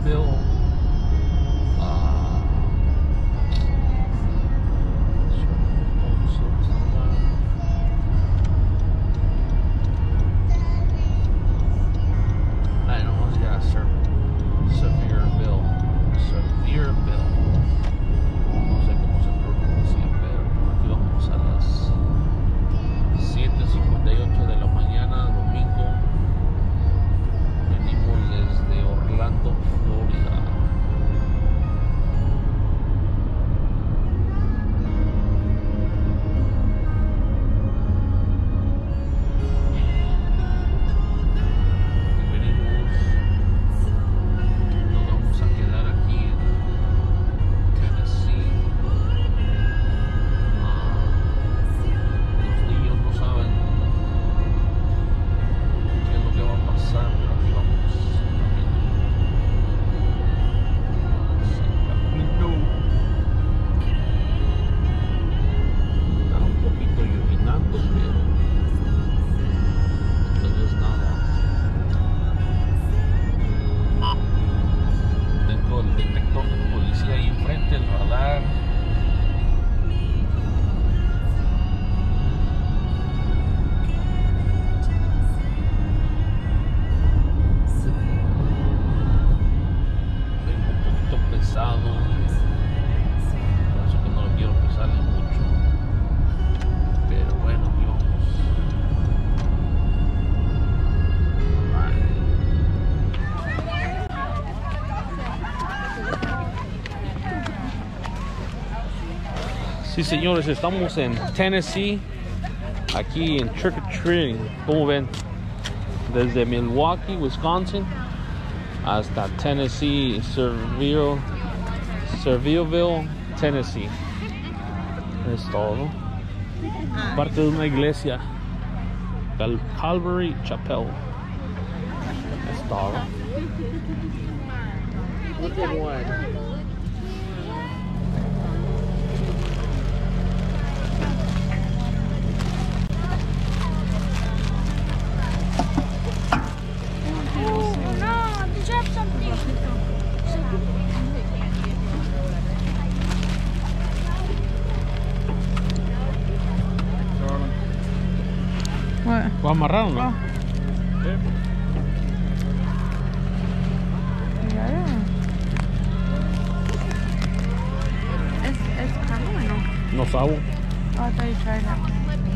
Sevierville. Sí, señores, estamos en Tennessee, aquí en Trick or Treating. Como ven, desde Milwaukee, Wisconsin, hasta Tennessee, Sevierville, Tennessee. Es todo. Parte de una iglesia, Calvary Chapel. Es todo. Look at one. ¿Lo amarraron, no? ¿Es caro o no? No sabo. Oh, I thought you tried that.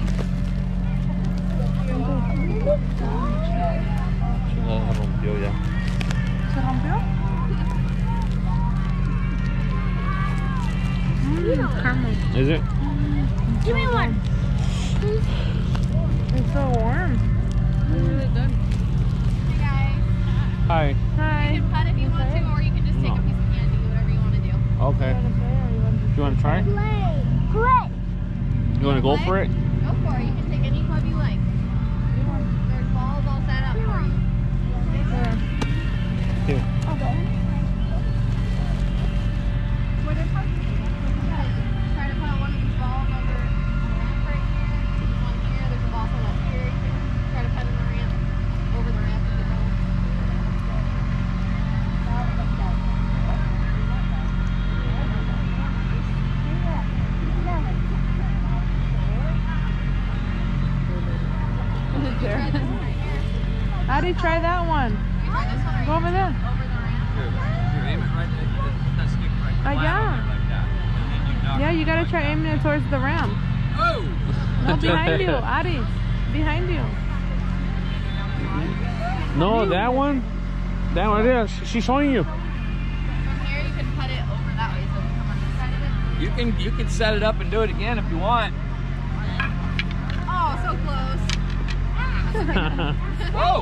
Chingada, se rompió ya. ¿Se rompió? Caramel. Is it? Give me one. It's so warm. Really good. Hey guys. Hi. Hi. You can pet if you want to, or you can just take a piece of candy, whatever you want to do. Okay. You want to try? Play. Play. You want to go for it? Go for it. You can take any club you like. There's balls all set up for you. Here. Okay. Try to put one of these balls over the ramp right here. There's one here. There's a ball from up here. Try to put in the ramp, over the ramp with the ball. How do you try that one? You try this one or Go over there. over the ramp? Here, aim it right there. Put that stick right flat yeah. on there like that. And then you knock Yeah, it you gotta like try that. aiming it towards the ramp. Oh! No, behind you, Adi. Behind you. No, that one. That one there. She's showing you. From here, you can put it over that way, so if you come on this side of it. You can set it up and do it again if you want. Oh, so close. Whoa!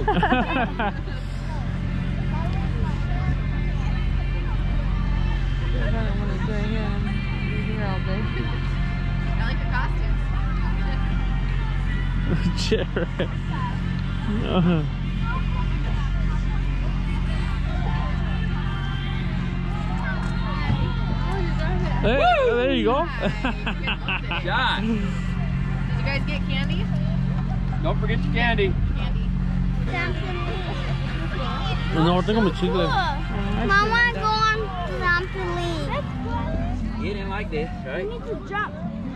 I don't want to do it here. Be here all day. I like the costumes. Jared. Hey, there you go. Shot. Did you guys get candy? Don't forget your candy. Candy. No, tengo mi chicle. I Mom, I want to go on trampoline. Get in like this, I right? need to jump.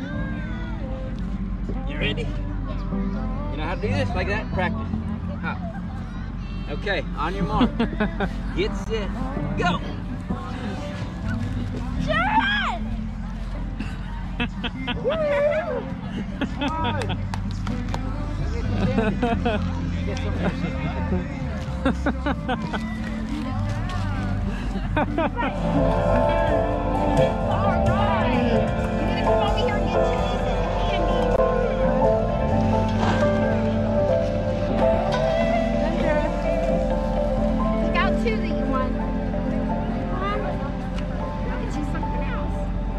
You ready? You know how to do this? Like that? Practice. Hop. Okay, on your mark. Get set. Go! Jared! Alright. You gotta come over here and get Chili's and candy. Pick out two that you want. Get you something else.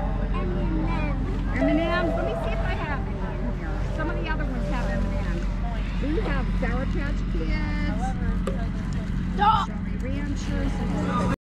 M&M's. Let me see if I have any in here. Some of the other ones have M&M's. We have Sour Patch Kids, Jolly Ranchers, and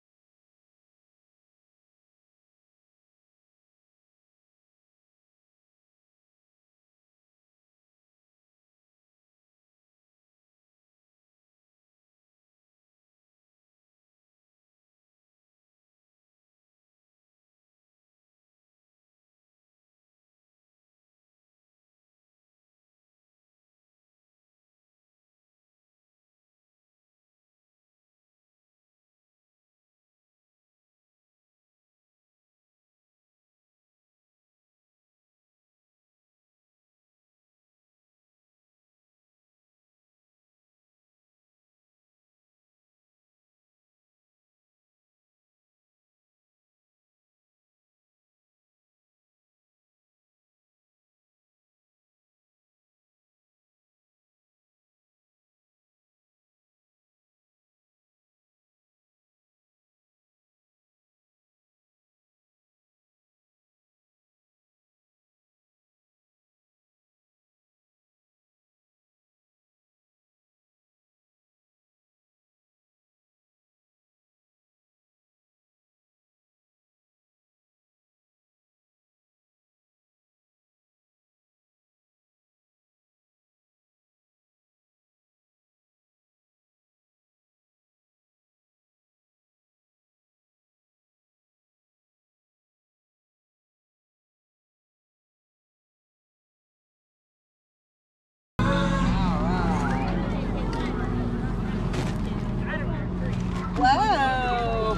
Whoa!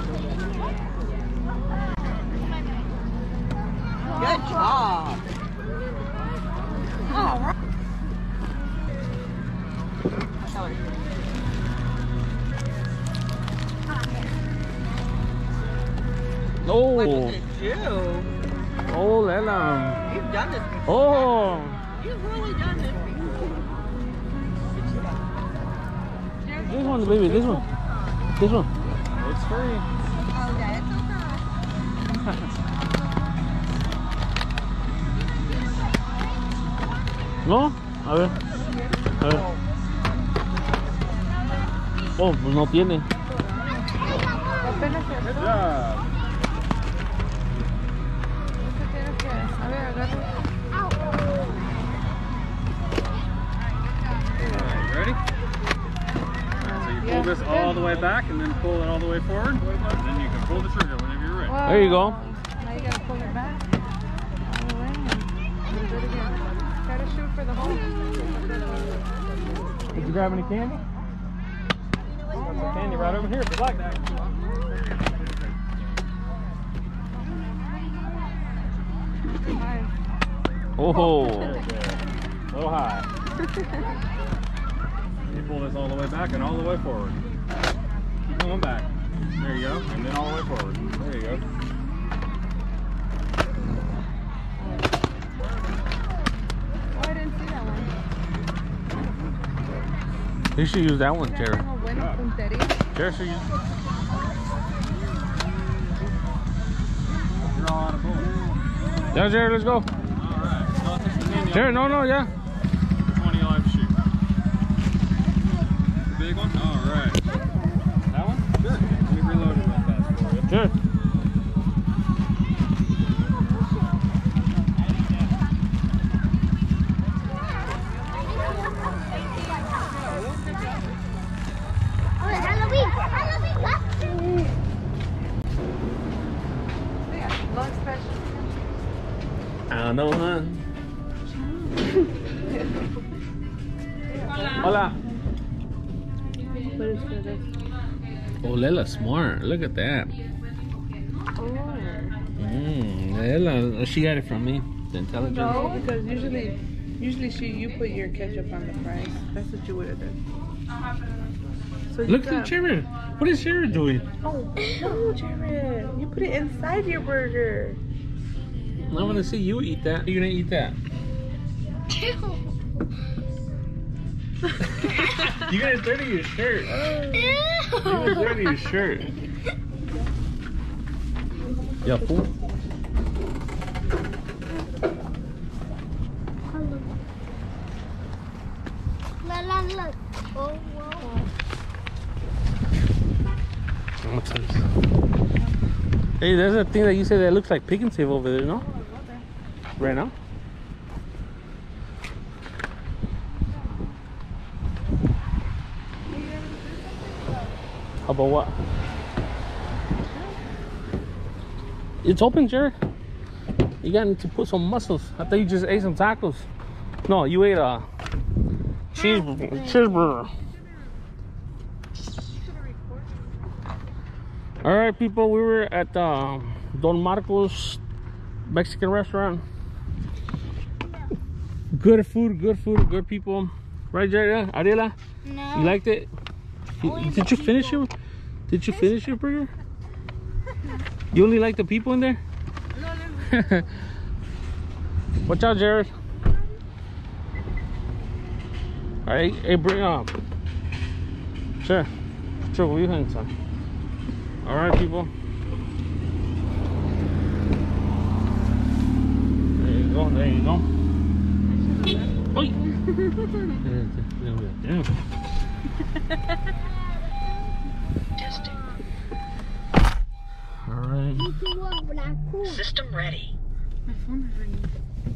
Good job. All right. Oh, Look at you. oh, Lela. You've done this before. Oh, You've really done this before. this one, baby, this one. This one. It's free. Oh, yeah, it's ¿No? A ver. A ver. Oh, pues no tiene. Apenas se Good job. tienes que... A ver, agarra. Alright, ready? So you pull this all the way back and then pull it all the way forward. And then you can pull the trigger whenever you're ready. There you go. Now you gotta pull it back. All the way and do it again. Try to shoot for the hole. Did you grab any candy? Some candy right over here if you like that. Oh. Very good. A little high. You pull this all the way back and all the way forward. Keep going back. There you go. And then all the way forward. There you go. Oh, I didn't see that one. You should use that one, Jared. Como buena puntería. Jared should use. You're all out of bullets. Yeah, Jared, let's go. Alright. So I'll take the candy Jared, off. no, yeah. Which one do you like to shoot? The big one? Alright. That one? Sure. Let me reload it real fast for you. Jared. Oh, Halloween! Halloween! Hola. What is for this? Oh, Lela's smart. Look at that. Oh. Lela, she got it from me. The intelligence. No, because usually you put your ketchup on the fries. That's what you would have done. So you Look got- at Jared. What is Jared doing? Oh, no, Jared. You put it inside your burger. I want to see you eat that. You're gonna eat that. You're gonna dirty your shirt. You're gonna dirty your shirt. Yeah, fool. Look. Oh, whoa. What's this? Hey, there's a thing that you said that looks like Pick and Save over there, no? Right now? How about what? It's open, Jared. You gotta need to put some muscles. I thought you just ate some tacos. No, you ate a cheeseburger. All right, people, we were at Don Marcos Mexican restaurant. Good food, good people. Right, Jared? Ariela? No. You liked it? Did you finish your? Did you finish your burger? You only like the people in there? No. Watch out, Jared. All right, hey, bring up. Sure, what you think, son? All right, people. There you go. Oi. All right. System ready. My phone is ringing.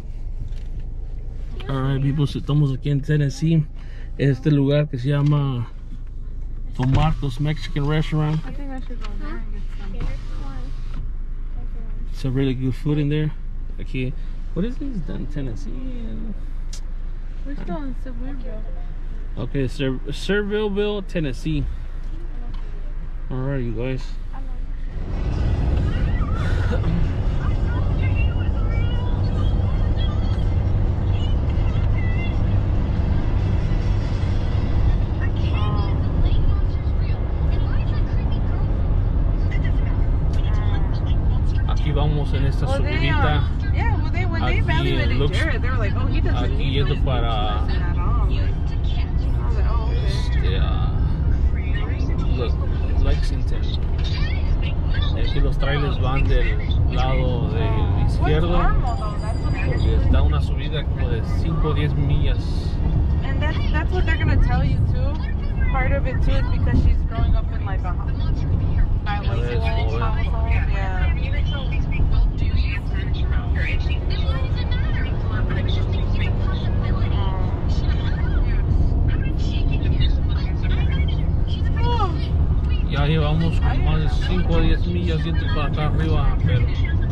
Alright, people, estamos aquí en Tennessee. Este lugar que se llama Don Marcos Mexican Restaurant. I think I should go there and get some. It's a really good food in there. Aquí, what is this? Done Tennessee. We're still in Sevierville. Okay, Sevierville, Tennessee. Alright, you guys. Aquí vamos en esta subidita. Yeah, well, when they Aquí evaluated looks- Jared, they were like, oh, he doesn't aquí need yendo those para- medicine at all. I was like, oh, okay. Look, Lexington. Aquí los trailers van del lado del izquierdo. Normal, though. That's what they're Porque está una subida como de 5 o 10 millas. And that's what they're gonna tell you too. Part of it too is because she's growing up in like a bilingual household. Yeah. Ya llevamos como más de 5 o 10 millas yendo para acá arriba, pero